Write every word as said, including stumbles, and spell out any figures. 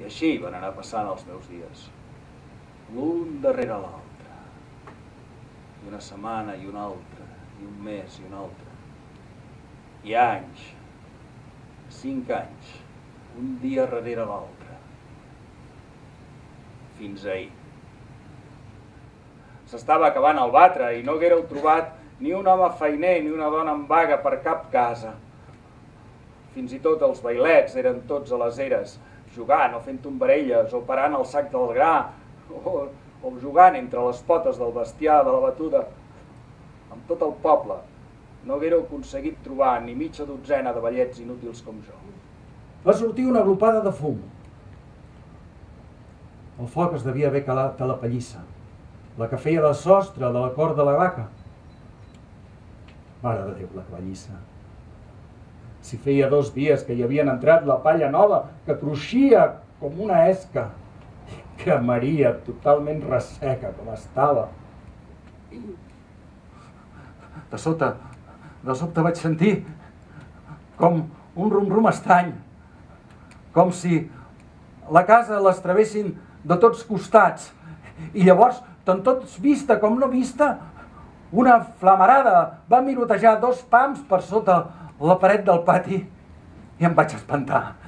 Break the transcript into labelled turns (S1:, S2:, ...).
S1: I així van anar passant els meus dies, l'un darrere l'altre, i una setmana i una altra, i un mes i un altre, i anys, cinc anys, un dia darrere l'altre, fins ahir. S'estava acabant el batre i no haguéreu trobat ni un home feiner ni una dona en vaga per cap casa. Fins i tot els bailets eren tots a les eres, jugant o fent tombarelles o parant el sac del gra o, o jugant entre les potes del bestiar de la batuda. Amb tot el poble no haguéreu aconseguit trobar ni mitja dotzena de ballets inútils com jo.
S2: Va sortir una glopada de fum. El foc es devia haver calat a la pallissa, la que feia de sostre de la cort de la vaca. Mare de Déu, la pallissa. Si feia dos dies que hi havien entrat la palla nova, que cruixia com una esca, que Maria totalment resseca com estava. De sota, de sobte vaig sentir com un rum-rum estrany, com si la casa les travessin de tots costats. I llavors, tant tots vista com no vista, una flamarada va mirotejar dos pams per sota la paret del pati i em vaig espantar.